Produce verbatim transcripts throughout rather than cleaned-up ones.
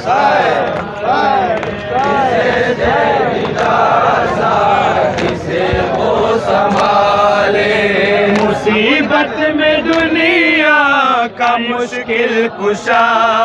मुसीबत में दुनिया का मुश्किल कुशा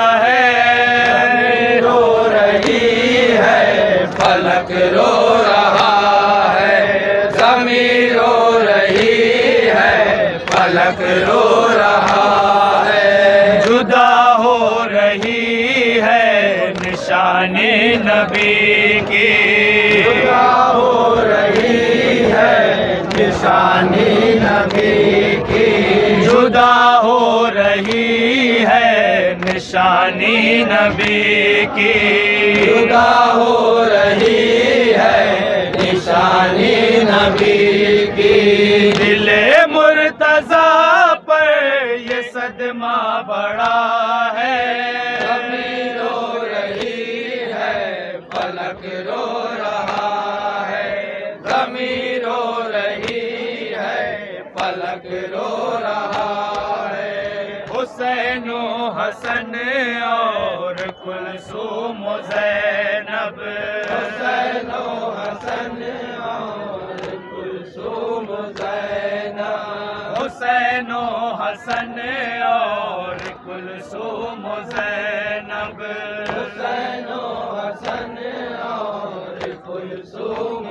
है, रो रही है फलक रो रहा है, ज़मीं रो रही है फलक रो रहा है, जुदा हो रही है निशानी नबी की, जुदा हो रही है निशानी नबी की, जुदा हो रही है निशानी नबी की, जुदा हो रही है निशानी नबी की। दिले मुर्तज़ा पर ये सदमा बड़ा है, ज़मीं रो रही है फलक रो रहा है, ज़मीं रो रही है फलक रो रहा है। हुसैन हसन और कुलसूम ज़ैनब, हुसैन हसन और कुलसूम ज़ैनब, हुसैन हसन और कुलसूम ज़ैनब, हुसैन हसन और कुलसूम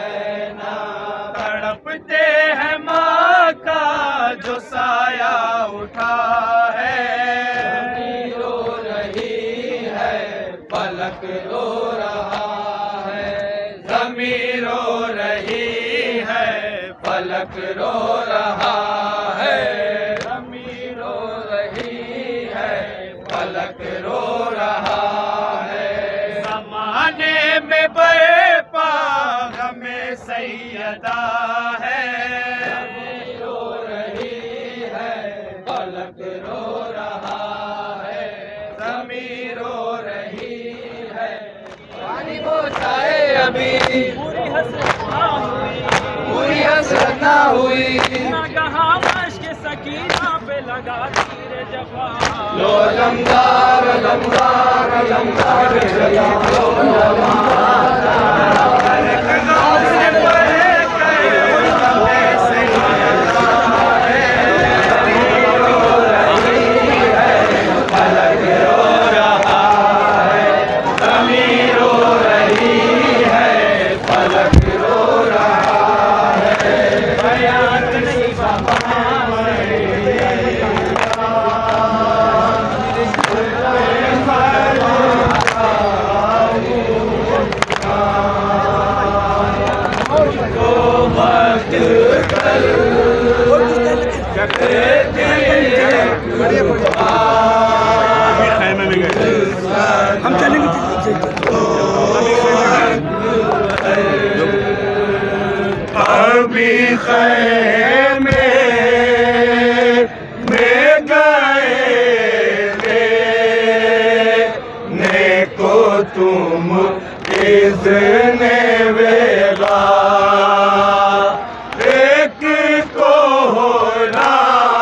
ज़ैनब, तड़पते हैं माँ का जो साया उठा है, ज़मीं रो रही है फलक रो रहा है, ज़मीं रो रही है फलक रो रहा है, ज़मीं रो रही है फलक रो रहा है। ज़माने में बरपा गमे सैयदा है, ज़मीं रो रही है फलक रो रहा है, ज़मीं रो रही है। पानी बोझाए अभी पूरी हसरत ना हुई, पूरी हसरत ना हुई, ना कहा मश्क सकीना पे लगा तीर जफा, लो लमदार लमदार लमदार लो हम चलेंगे अभी खैमे में गए ने को तुम इज़्ने वेला, एक को होना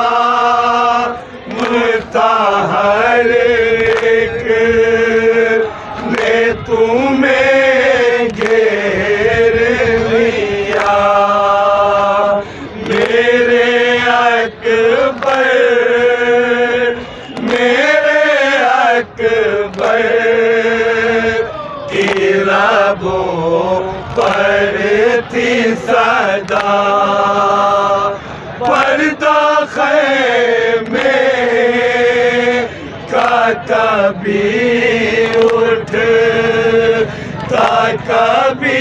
मुताहर, एक ने तुम्हें घेर लिया, मेरे अकबर मेरे अकबर की लबों पर थी सदा, पर्दा ख़ैमे का कभी उठता कभी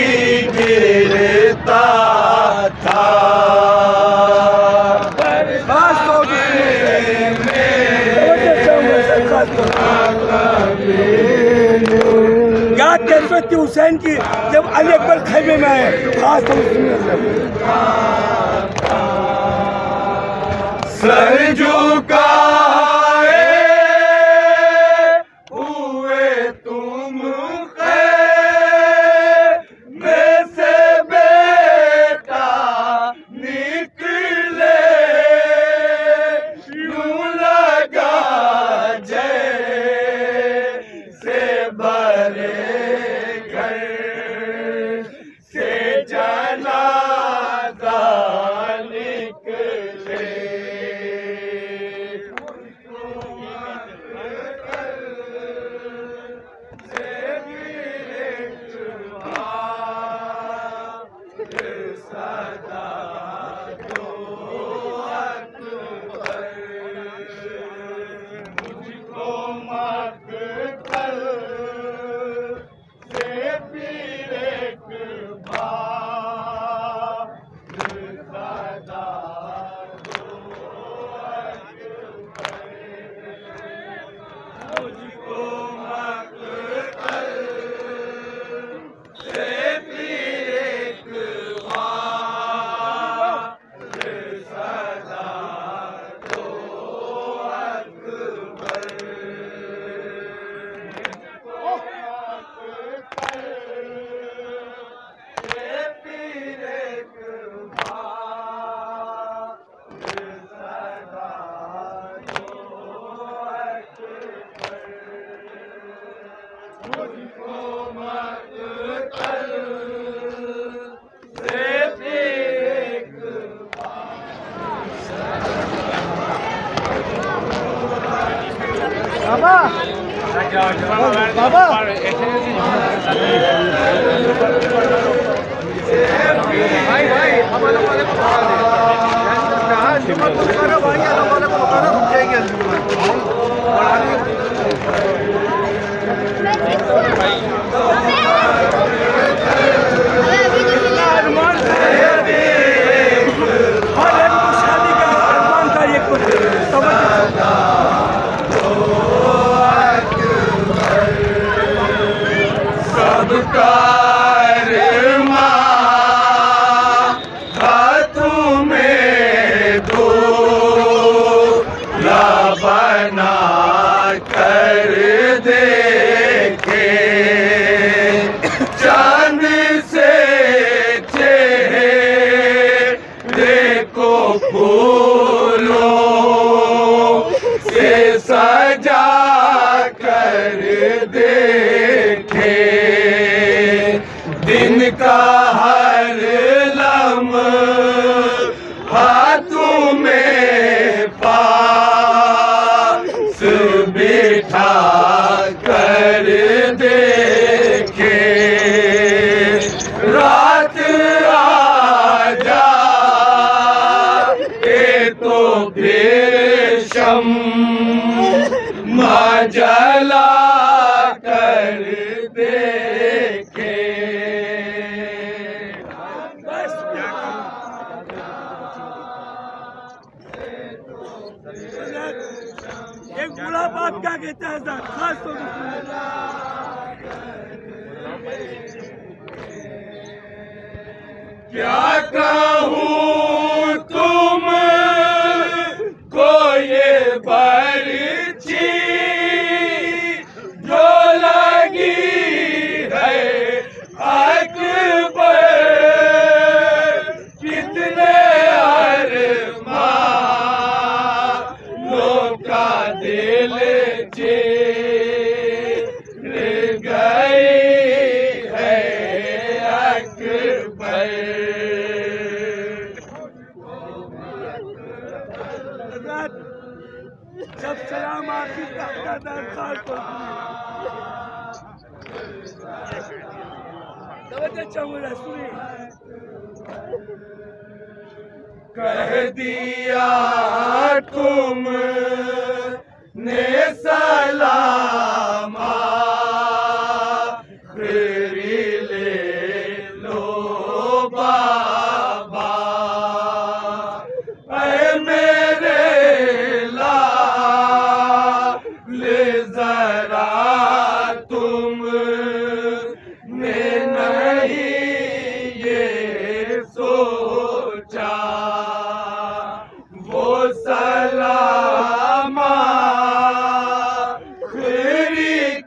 गिरता था, याद कैफियत हुसैन की जब अली अकबर खैमे में आए, खास तौर सर झुकाए हुए तुम खैमे से बेटा निकले, यूं लगा जैसे भरे घर से जनाजा निकले। सदा दो अकबर मुझको मक्तल से फिर एक बार सदा दो अकबर मुझको मक्तल से फिर एक बाबा बाबा भाई भाई हमारे वाले को बता दे कहाँ जुम्मन को करो भाई हमारे वाले को बता दो रुक जाएगी जुम्मन अरमान हर एक को शादी का अरमान था ये कुछ समझ सबका तुम्हें दो या बना कर देखे चांद से चेहरे को फूलों से सजा कर देखे दिन का हर लम्हा तुम्हें पास बिठा कर देखे रात आ जाए तो फिर शम्मा जला कर देखे। एक बुरा बात क्या कहता है सर खास तौर क्या कहूँ तुम को ये बर्छी जो लगी है अकबर कितने अरमानों का दिल चीर गई है अकबर। जब सलाम आखिर का दरकार को कह दिया तुम ने सलाम आखिरी ले लो बाबा ऐ मेरे लाल जरा तुम ने नहीं ये सोचा वो सलाम आखिरी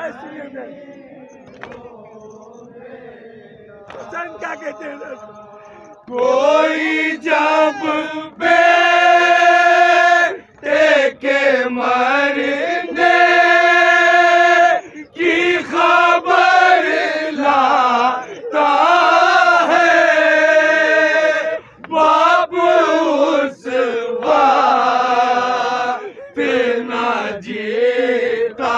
सुनिए हुसैन क्या कहते हैं? कोई जब बेटे के मरने की खबर लाता है, बाप उस वक्त ना जीता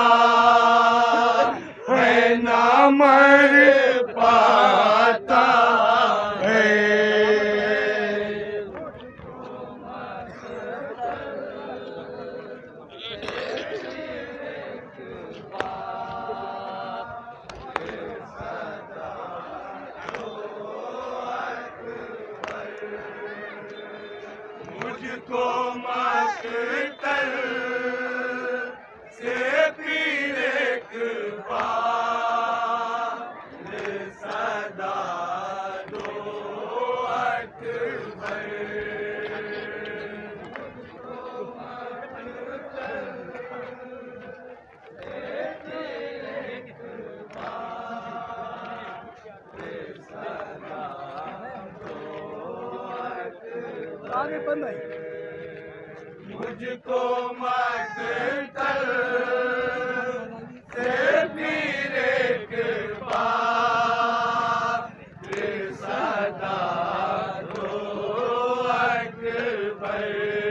है, ना मर पाता है। मुझको मकतल से फिर एक बार सदा दो अकबर। आगे बंद है। मुझको मकतल से फिर एक बार सदा दो अकबर।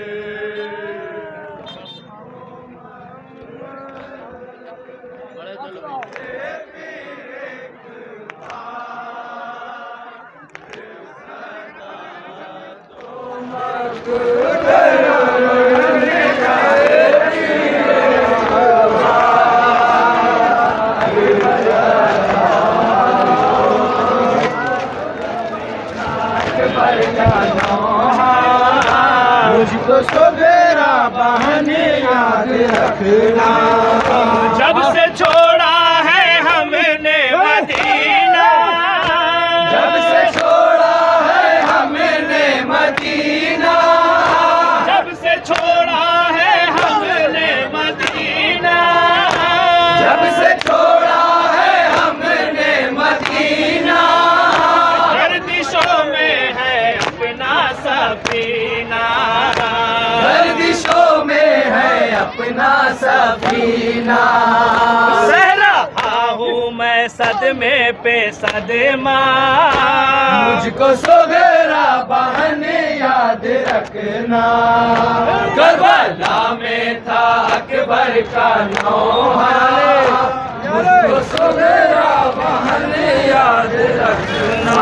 मुझको सवेरा बहाने याद रखना, जब से छोड़ा है हमने मदीना, जब से छोड़ा है हमने मदीना, जब से छोड़ा है हमने मदीना, जब से छोड़ा है हमने मदीना, गर्दिशों में है अपना सफीना, गर्दिशों में है अपना सफीना। सह रहा हूँ मैं सदमे पे सदमा, मुझको सवेरा बहाने याद रखना, करबला में था अकबर का नौहा, मुझको सवेरा बहाने याद रखना।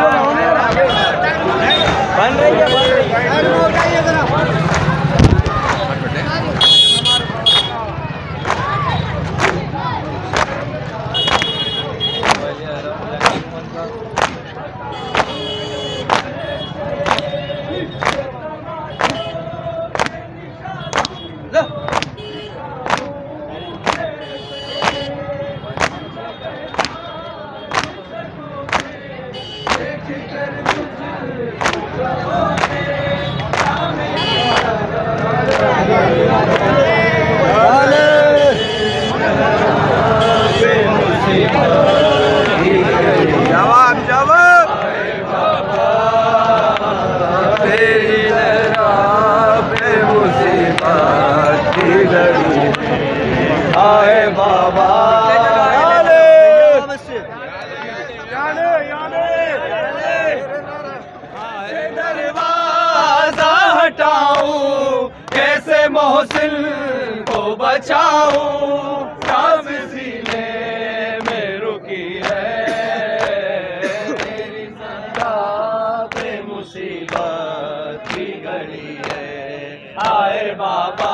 बन रही है, बन रही है। जवाब जवाब तेरी पे मुसीबत की घड़ी आए बाबा। दरवाजा हटाऊं कैसे मोहसिन को बचाऊं, सांस सीने में रुकी है, तेरी सदा पे मुसीबत की घड़ी है, आए बाबा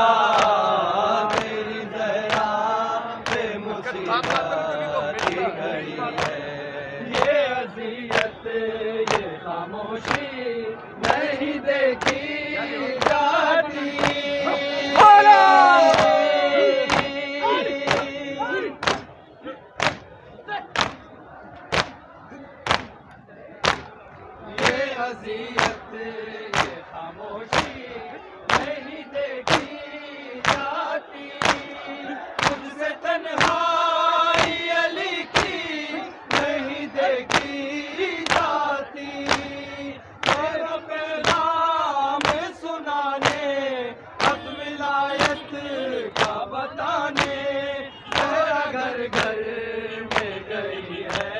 तेरी जरा पे मुसीबत की घड़ी है। ये अज़ियत ये खामोशी नहीं देखी जाती, का बताने जहरा घर घर में गई है।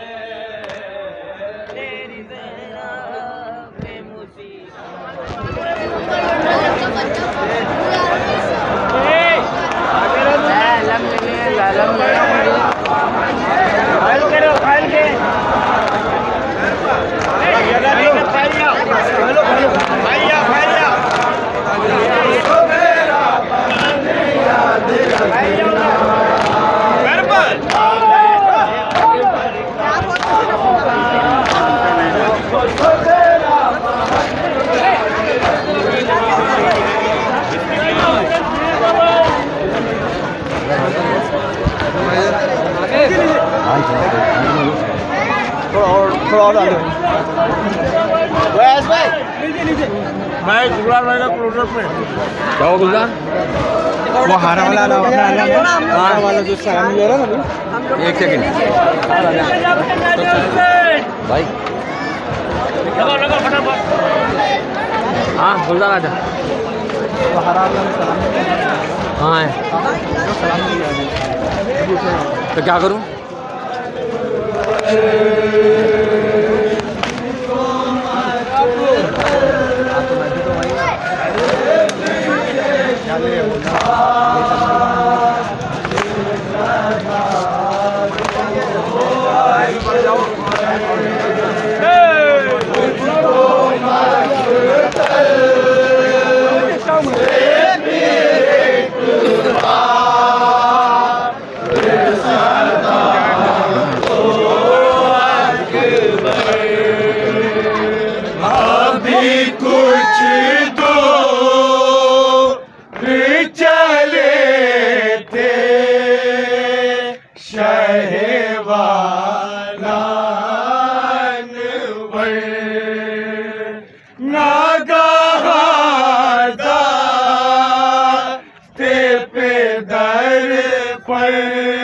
तेरी जहरा में थोड़ा और थोड़ा और आगे भाई भाई गुलाब भाई का क्लोजअप में क्या हो गुलजार वो हारा वाला ना हारा वाला जो सलामी ले रहा है ना एक सेकंड भाई लगा लगा फटाफट। हाँ गुलजार आजा वो हारा वाला सलामी हाँ है तो क्या करूँ कुछ तो चले थे शहवालान वर नागादा ते पे दर पर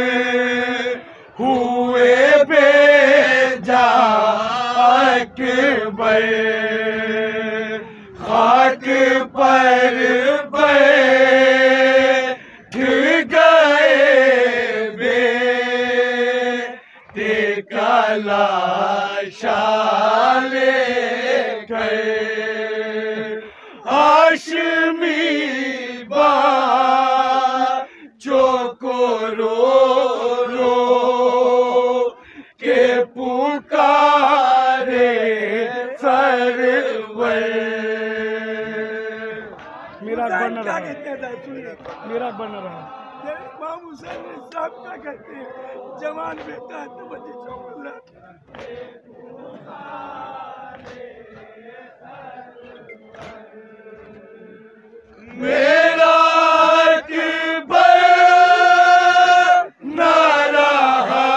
हुए बेजा अकबर खाक पर बैठ गए बेटे का लाशा लेकर हाशमी बच्चों को रो रो के पुकारे सरवर। मेरा बन रहा है मेरा बन रहा है इमाम हुसैन साहब क्या कहते हैं जवान बेटा है तो बच्चे मेरा अकबर ना रहा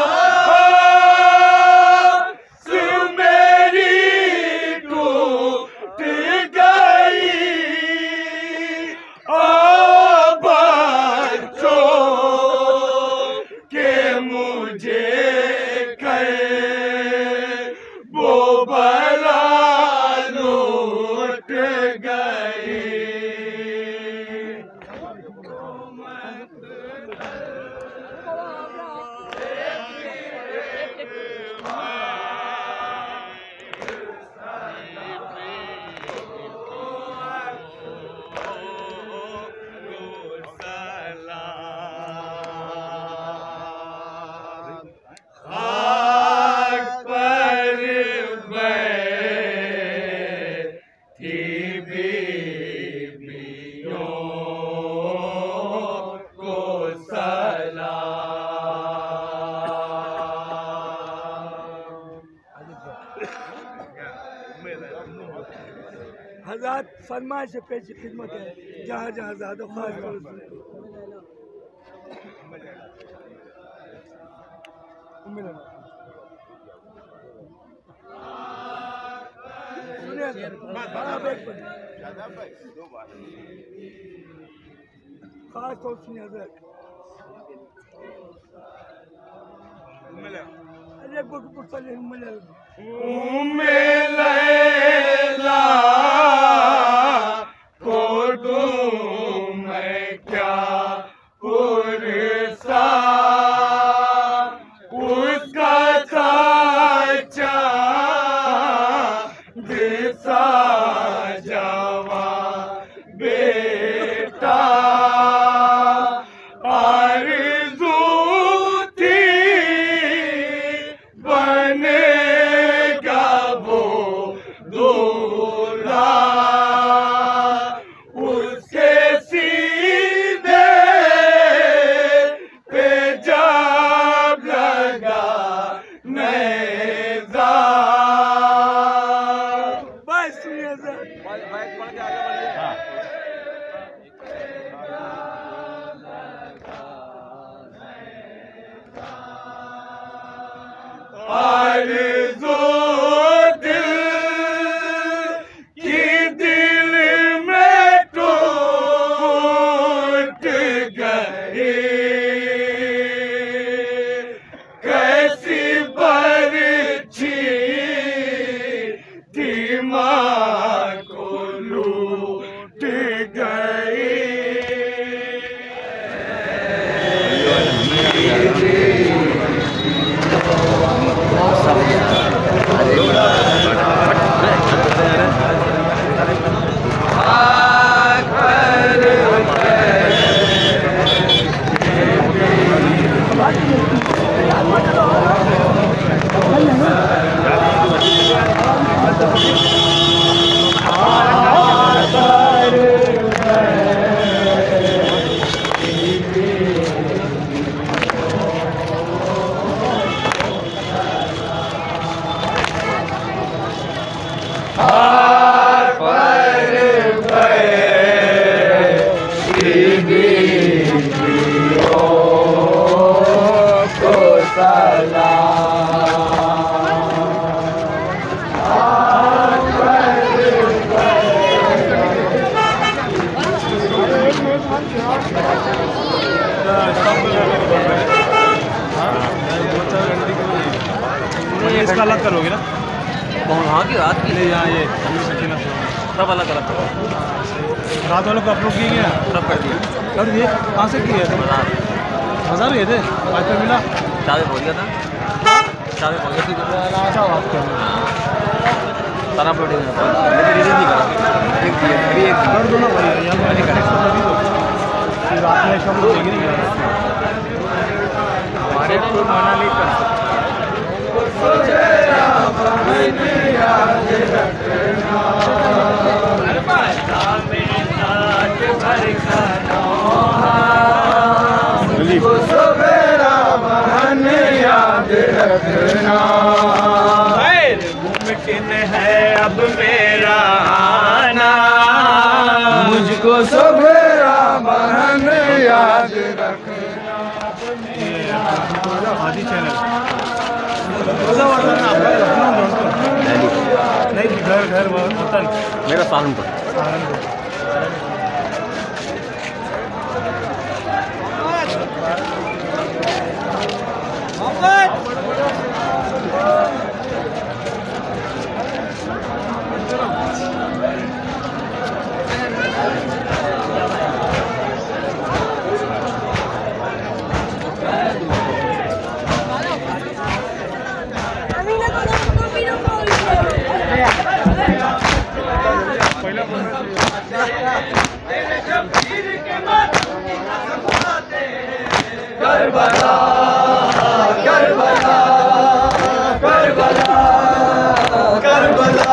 मेरी टूट गई के मुझे कर वो बला लूट गई। हज़ात फरमाइश से पेश खिदमत है जहाँ जहाँ ज़्यादा खास तौर से खास तौर से हज़रत अरे गुड सले मिलल लैला को तुम क्या पुरसा उसका था चाँद सा जवा बेटा आरज़ू थी बनेगा वो दूल्हा उसके सीने पे जब लगा नेज़ा। बस सुनिए सर। आरज़ू दिल की दिल में टूट गई कैसी बरछी थी माँ को लूट गई। इसका अलग करोगे ना? कौन? हाँ की रात की ले यहाँ ये सब अलग अलग रात वालों को अपलोड किए गया सब कर दिया। कर दिए? कहाँ से किए थे? बाजार बाजार गए थे? आज पे मिला? चावे बोल गया था चावे बोल गया थी अच्छा बात कर सारा प्रोटीन रिलीज नहीं करा एक दिए अभी एक कर दो ना भाई यहाँ मैंने कनेक्ट कर दी तो फिर रात में सब लोग देंगे नहीं हमारे तो मनाली का मुमकिन है अब मेरा आना मुझको सवेरा बहन याद रखना। हाजी चैनल नहीं घर घर वतन मेरा Saharanpur Saharanpur. Karbala Karbala Karbala Karbala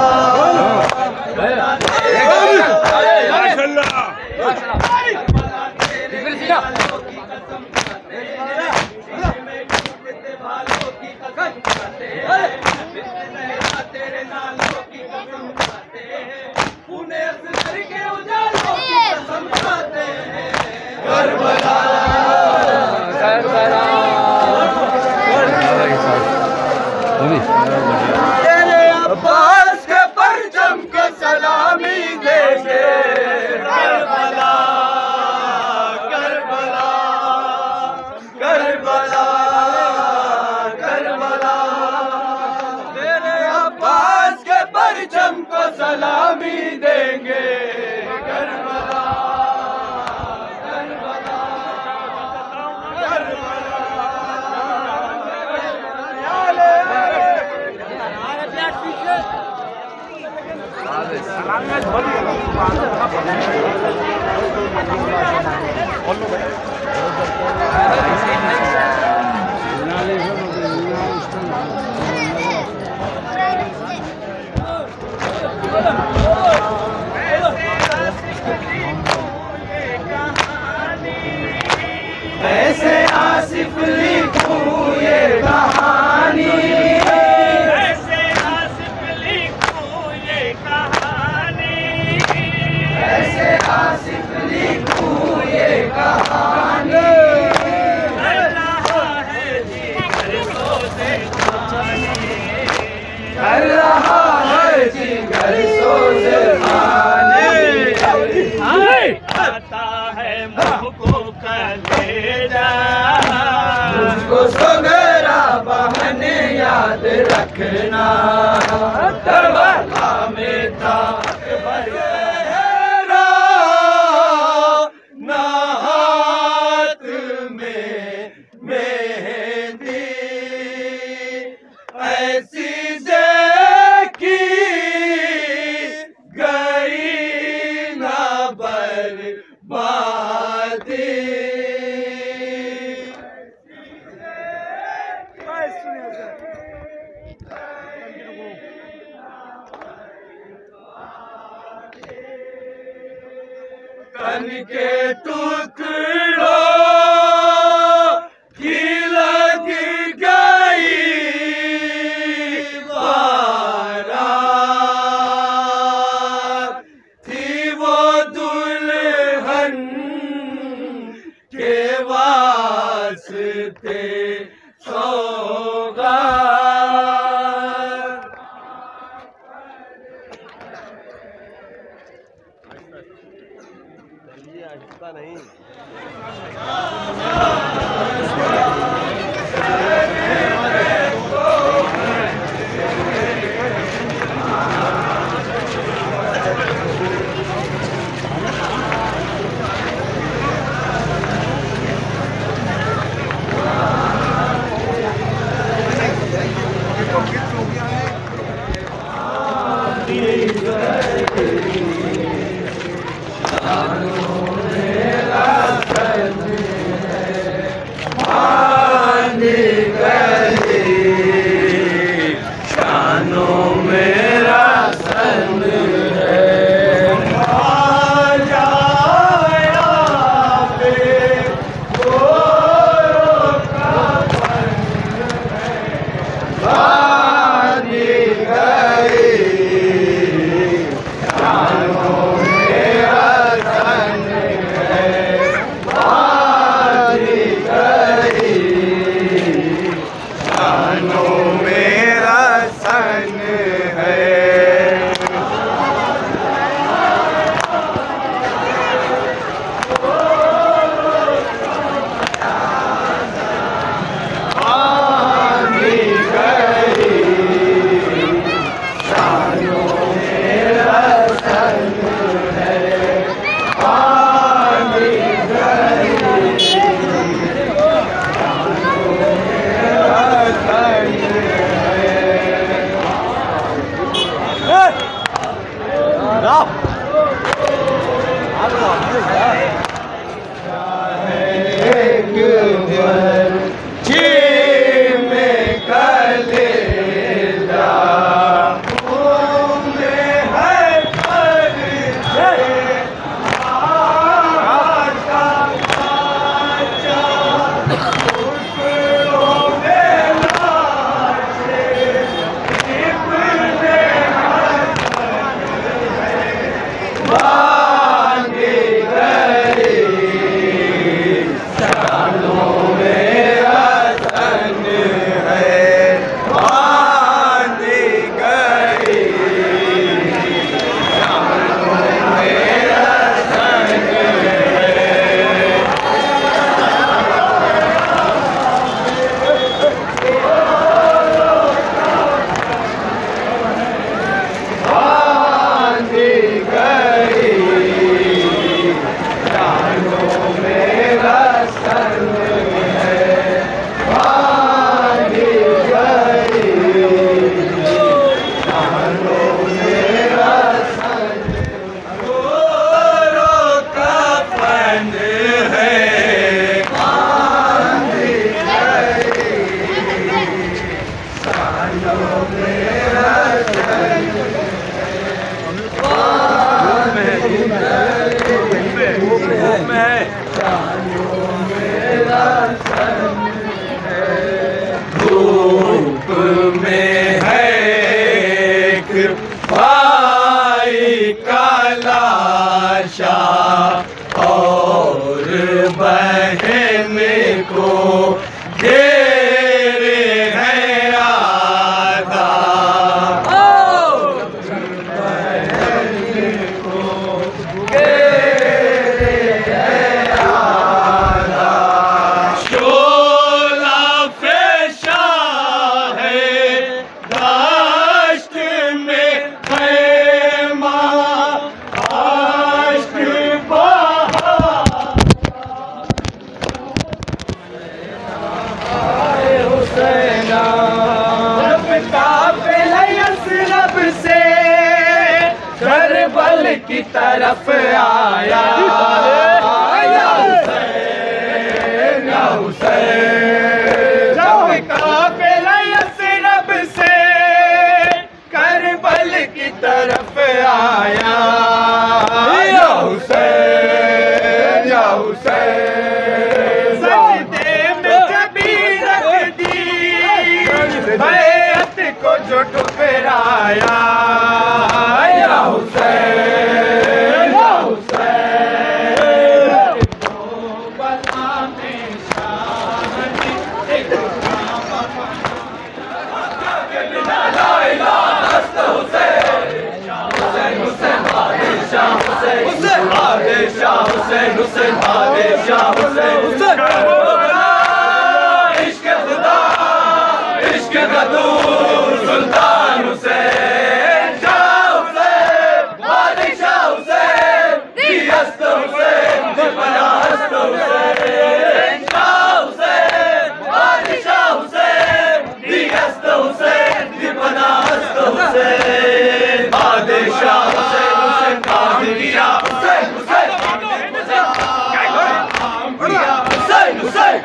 Karbala Karbala ऐसे आसिफ लिखूं ये कहानी, ऐसे आसिफ लिखूं ये कहानी, ऐसे आसिफ लिखूं ये कहानी। कर रहा है जिगर सोते कर रहा है जिगर सोते आता है मुझको कलेजा, मुझको सवेरा बहने याद रखना, दरवाजा में था ना हाथ में मेहंदी, ऐसी देखी गई ना बर्बादी। तन के टुकड़ों की लग गई बारात, थी वो दुल्हन के वास्ते सौगात। है धूप में है एक भाई का लाशा और बहन को घेरे है आधा। बहन को घेरे है आधा। शोला फेशा है दाश्त में खैमा आश्क रब से करबल की तरफ आया या हुसैन या हुसैन। जब काफिला रब से करबल की तरफ आया या हुसैन या हुसैन। सजदे में जबी रख दी बैत को जो ठुकराया या हुसैन या हुसैन। दो बला में शादी एक ला इलाहा हुसैन हुसैन हुसैन बादशाह हुसैन हुसैन बादशाह हुसैन हुसैन बादशाह हुसैन हुसैन। इश्क खुदा इश्क गदूर सुल्तान हुसैन शाह हुसैन बादशाह हुसैन दियस्त हुसैन दिपनास्त हुसैन शाह हुसैन बादशाह हुसैन दियस्त हुसैन दिपनास्त हुसैन बादशाह हुसैन हुसैन कादिया हुसैन हुसैन हुसैन हुसैन।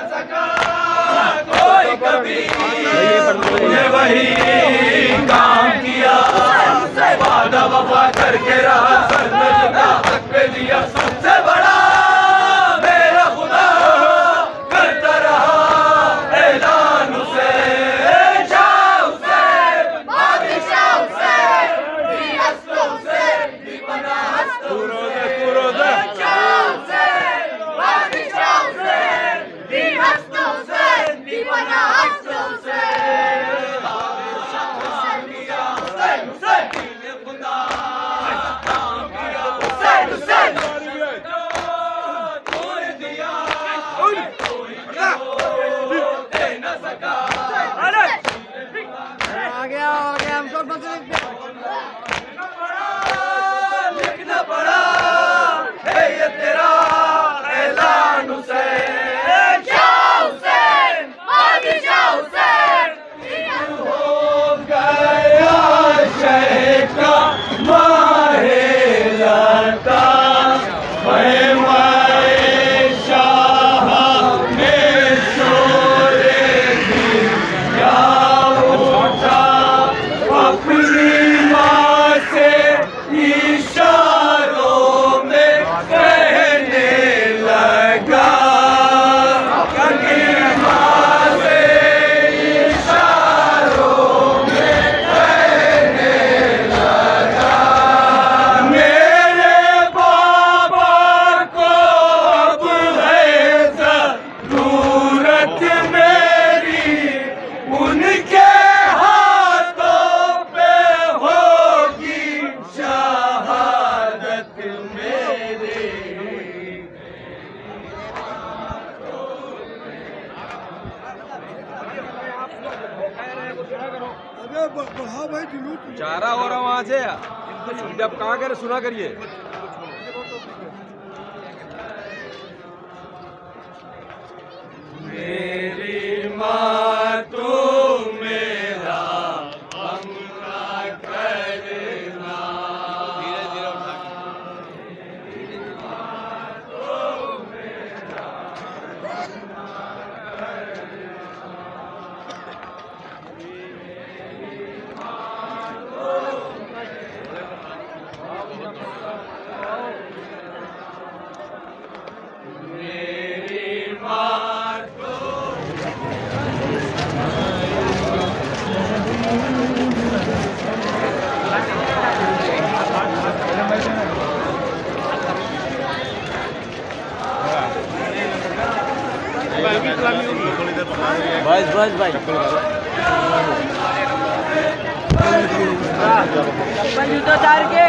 कोई कभी ये वही काम किया वादा वफा करके रहा सर में झुका हक पे दिया सबसे बड़ा मेरा खुदा करता रहा ऐलान हुसैन शाह हुसैन बादशाह हुसैन दियस्त हुसैन दिपनास्त हुसैन शाह हुसैन बादशाह हुसैन दियस्त हुसैन दिपनास्त हुसैन। लिखना पड़ा है ये तेरा ऐलान हुसैन शाह हुसैन बादशाह हुसैन। हो गया शह का माहे लता मैं मैं शाह में शोरे दिया उठा अपनी माँ से इशारों में कहने लगा अपनी माँ से इशारों में कहने लगा मेरे बाबा को अब है जरूरत मेरी उनके हाथों पे होगी शहादत मेरी। चारा हो रहा वहां से जब कहाँ करे सुना करिए। मेरी माँ तू मेरा हमला करना धीरे धीरे उठा के बस बस भाई जूता चार के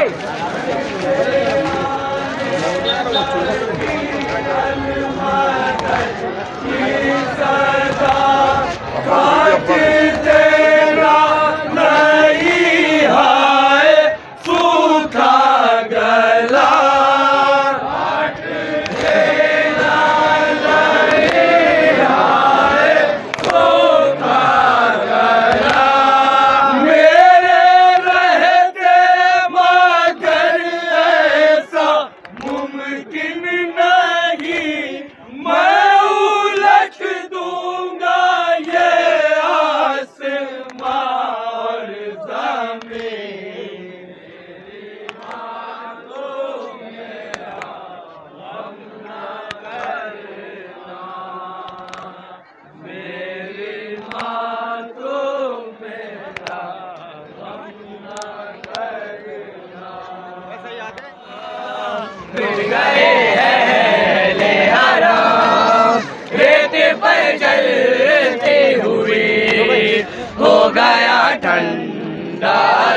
हो गया ठंडा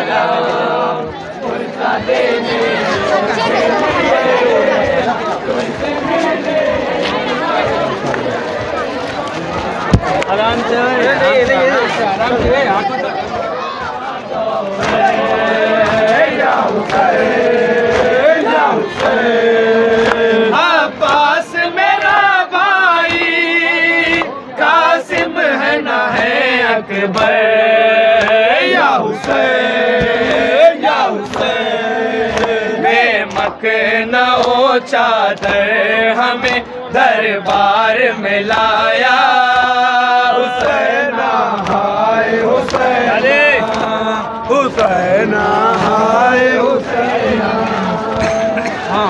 आराम से आराम से अब्बास मेरा भाई कासिम है ना है अकबर या हुसैन या हुसैन बेमक न हो चादर हमें दरबार में लाया हुसैन हाय हुसैन हुसैन हाय हुसैन हाँ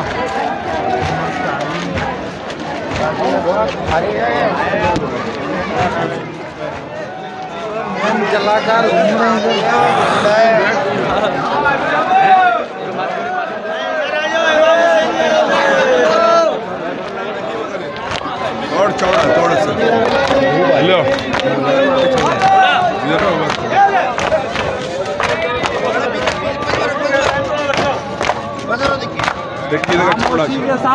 कलाकार और चौड़ा थोड़ा सा हेलो देखिए थोड़ा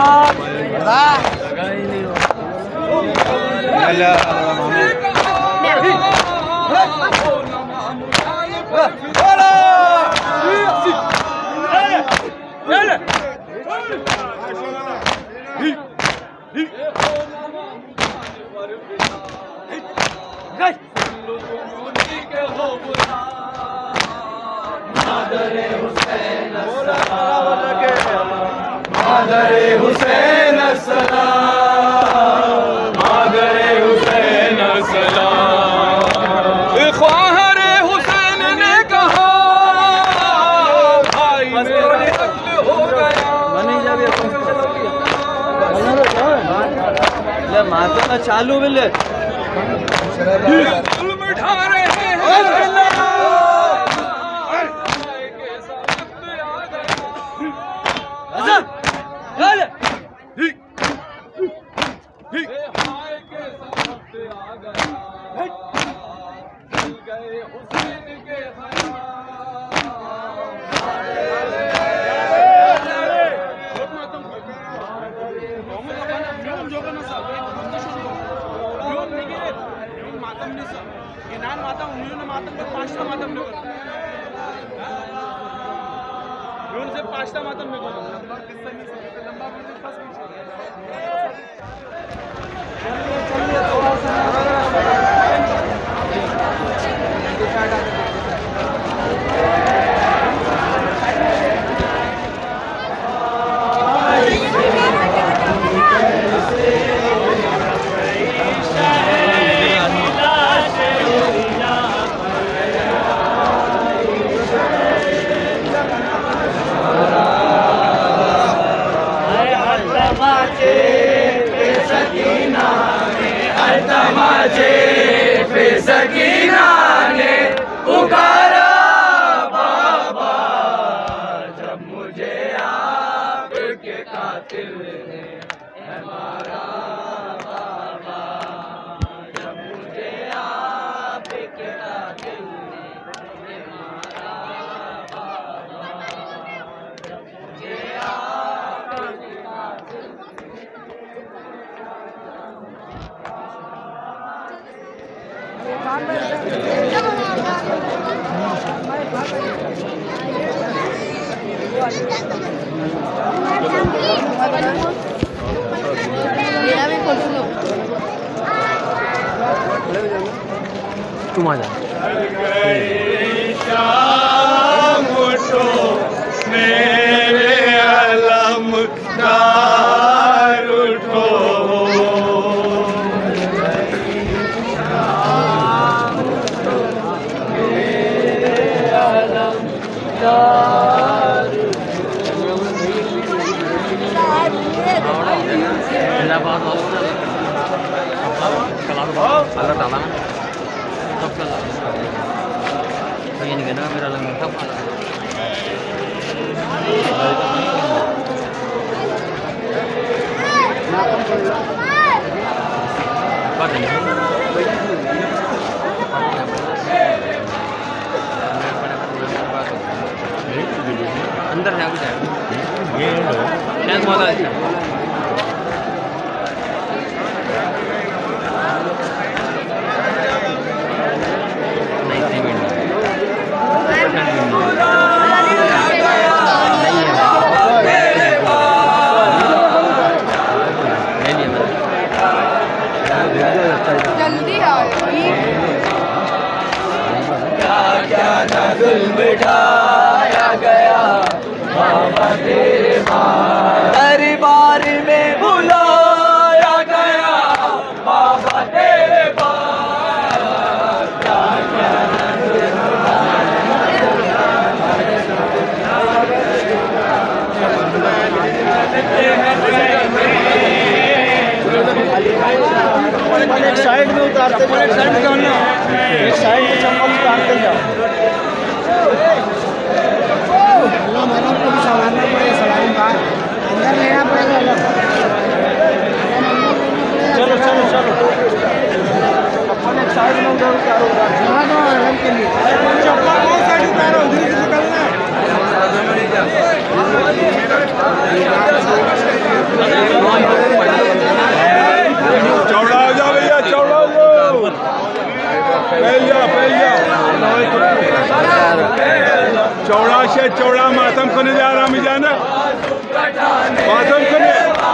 मादरे हुसैन सलाम मादरे हुसैन सलाम ख्वाहरे हुसैन ने कहा भाई मेरा कत्ल हो गया माता चालू मिले जुल्म ढा रहे हैं पाँचटा मातम में सकीना ने पुकारा बाबा जब मुझे आपके कातिल ने हमारा बाबा तुम आ जा शाम उठो मेरे अलमदार उठो इलाहाबाद अलग डाला ना सब का तो ये नहीं कहना मेरा लंगा सब अंदर है कुछ ये शायद बहुत अच्छा जल्दी आओ क्या न जुल्म ढाया गया बाबा तेरे दरबार में बुलाया गया बाबा तेरे पास क्या क्या न जुल्म एक साइड में उतारते जाओ, एक साइड में जाओ ना, एक साइड में चप्पल उतारते जाओ। अल्लाह मैडम को भी संभालना पड़ेगा, सलाम का अंदर लेना पड़ेगा अलग। चलो चलो चलो चप्पल एक साइड में उधर उतारो, जहाँ दो अलग के लिए चप्पल वो साइड उतारो, उधर से निकलना चौड़ा हो जाओ भैया, चौड़ा हो जाओ, फैल जाओ फैल जाओ, चौड़ा से चौड़ा मातम करने जा रहा मैं जाना मातम करने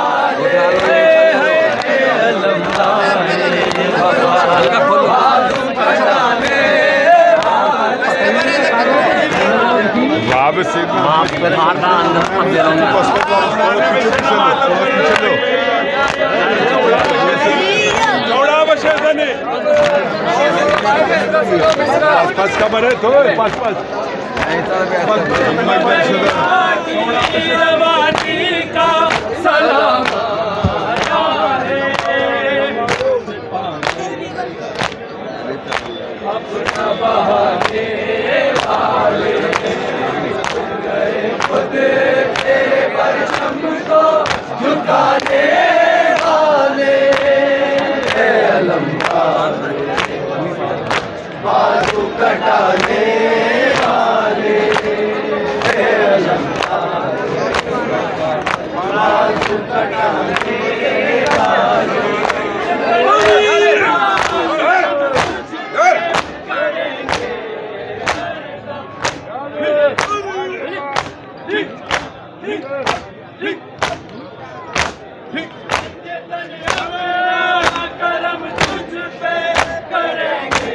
बाब से चौड़ा बसे जाने पास पास का बने तो पास पास रवानी का सलाम अपना बहाने वाले गए खुद तेरे परचम को झुकाने वाले अलमदार बाजू कटाने वाले बाजू कटाने वाले करम तुझ पे करेंगे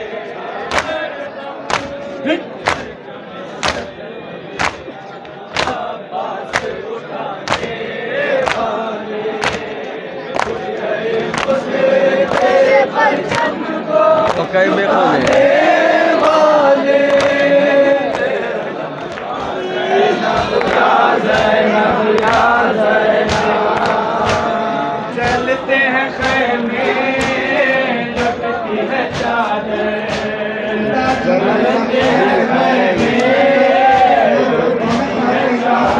तो कई बेखो चलते हैं खैमे लपटी है चादर चलते हैं खैमे लपटी है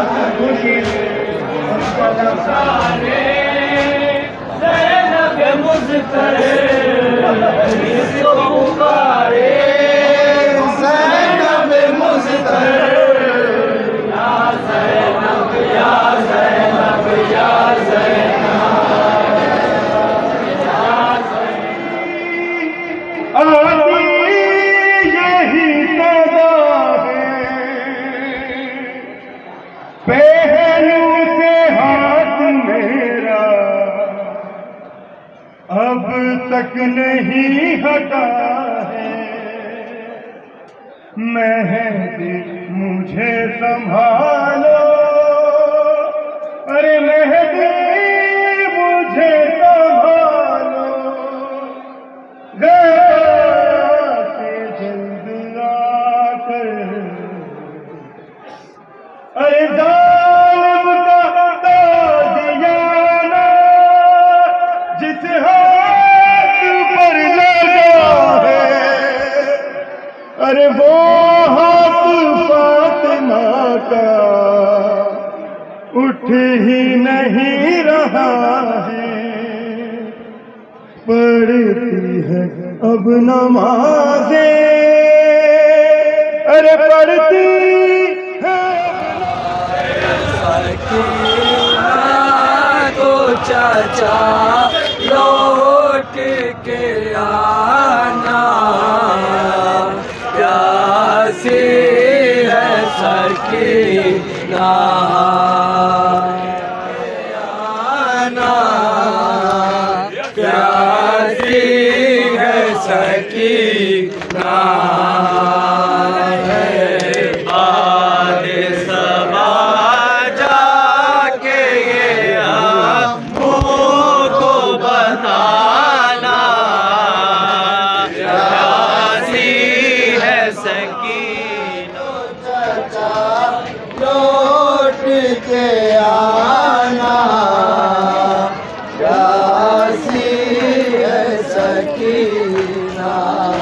चादर सारे ज़ैनब मुज़्फ़र इसको पुकारे ज़ैनब मुज़्फ़र या ज़ैनब या ज़ैनब या ज़ैनब अब तक नहीं हटा है मेहंदी मुझे संभालो, अरे मेहंदी मुझे संभालो, गया से जल्द आकर, अरे जालिम का ताजियाना जिस हाथ पर लगा है, अरे वो हाथ फातिमा का उठ ही नहीं रहा है। पढ़ती है अब नमाज़ें, अरे पढ़ती है तो चाचा लौट के आना, प्यासी है सकीना आना, प्यासी है सकीना लौट के आना, प्यासी है सकीना।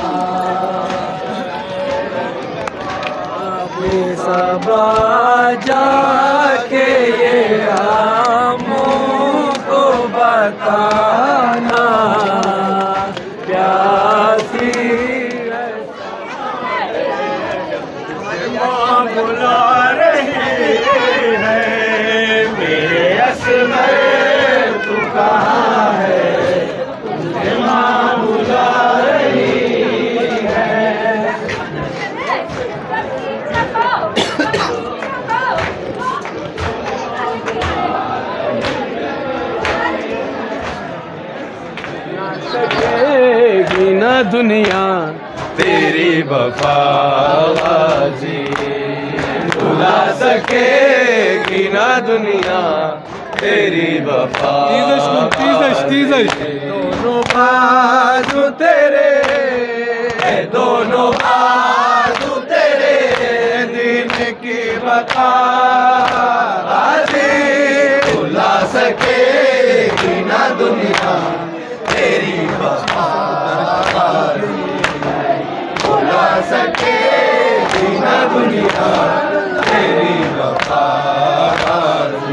सबा जाके ये हमको बताना, प्यासी बुला रही है मेरे असमर, तू कहाँ है, तुझे माँ बुला रही है। सकेगी न दुनिया तेरी वफाबाजी, भुला सकेगी ना दुनिया तेरी वफाबाजी। दोनों बाजू तेरे, दोनों बाजू तेरे दिन की वफाबाजी, भुला सकेगी ना दुनिया तेरी वफाबाजी, भुला सकेगी ना दुनिया तेरी वफाबाजी।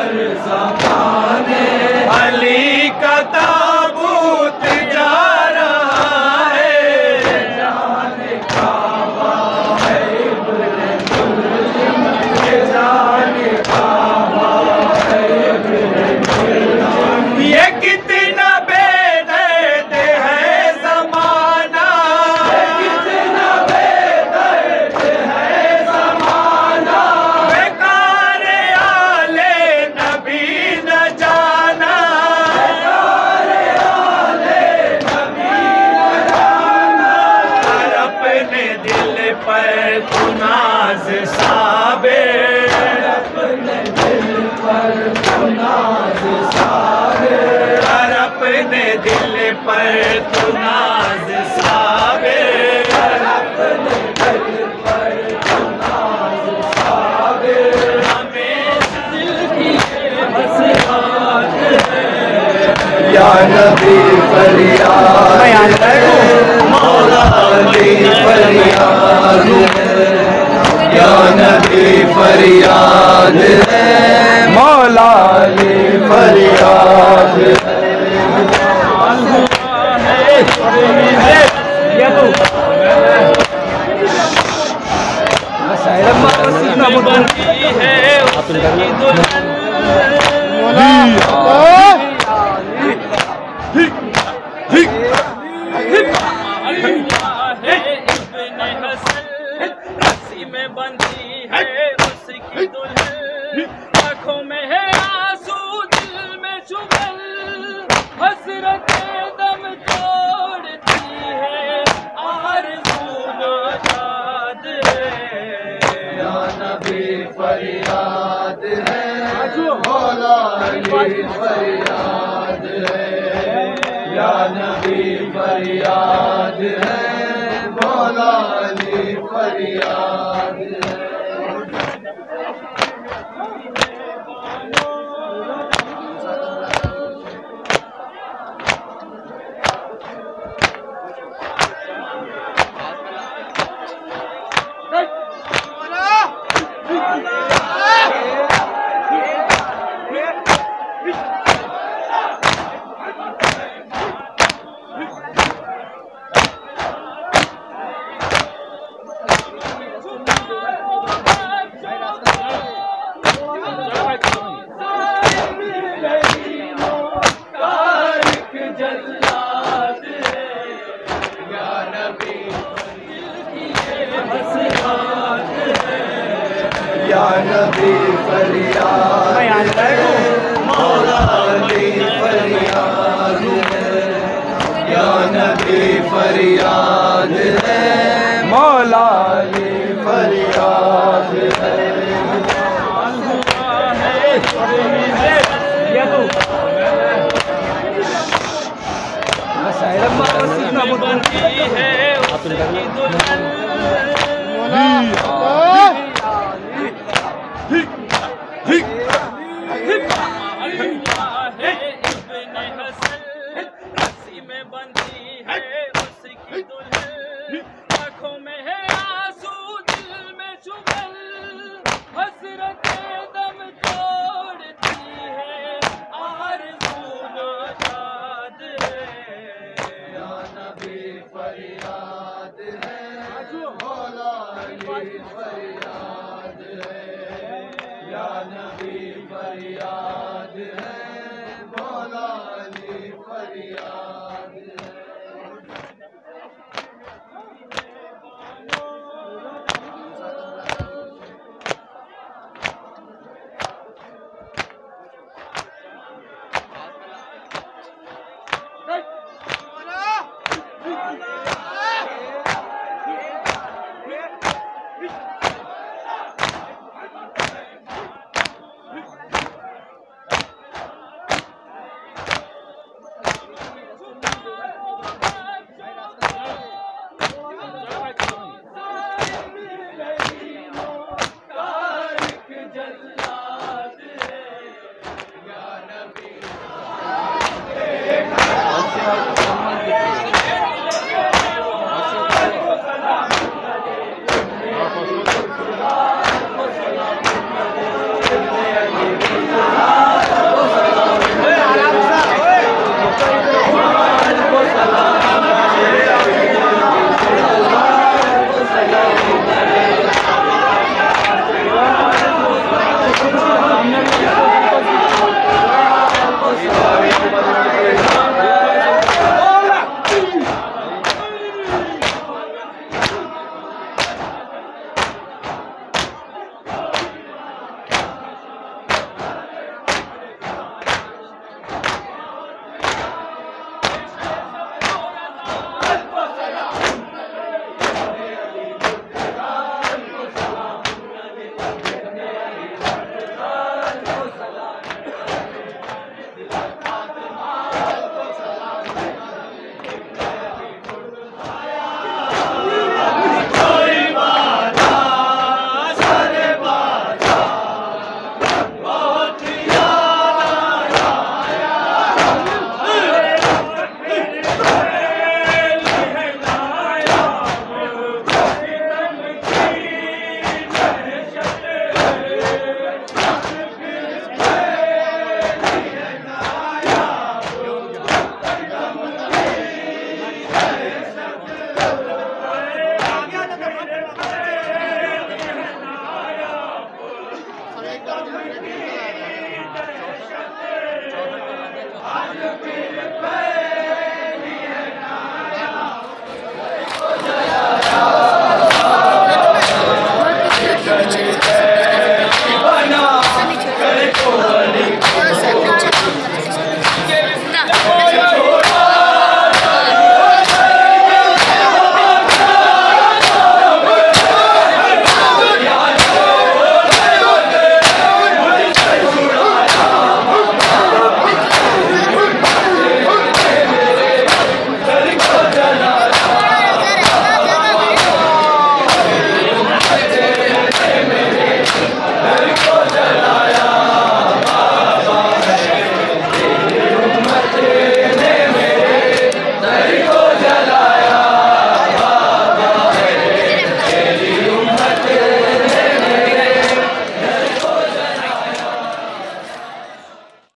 अली का ताबूत जा रहा है, जाने काबा है, जाने काबा है, ये कितना बेदर्द है ज़माना, कितना बेदर्द है ज़माना, बेकार आले नबी न जाना, बेकार आले नबी न जाना, हर अपने दिल पर तू नाज़ साबिर, अपने दिल पर तू नाज़ साबिर, हर अपने दिल पर तू नाज़ साबिर, अपने दिल पर तू नाज़ साबिर, हमें दिल की फरियाद है, या नबी फरियाद है, मौला अली फरियाद है, या नबी फरियाद है, मौला अली फरियाद है। बंदी है उसकी दुल्हन, आँखों में है आंसू, दिल में शुगल, हसरत दम तोड़ती है, आरज़ू नादाद है, या नबी फरियाद है, मौला अली फरियाद है, या नबी फरियाद है, मौला अली फरियाद है। या नबी फरियाद है, मौला अली फरियाद है, या नबी फरियाद है, मौला अली फरियाद है। बंदी है उसकी दुल्हन, ही ही ही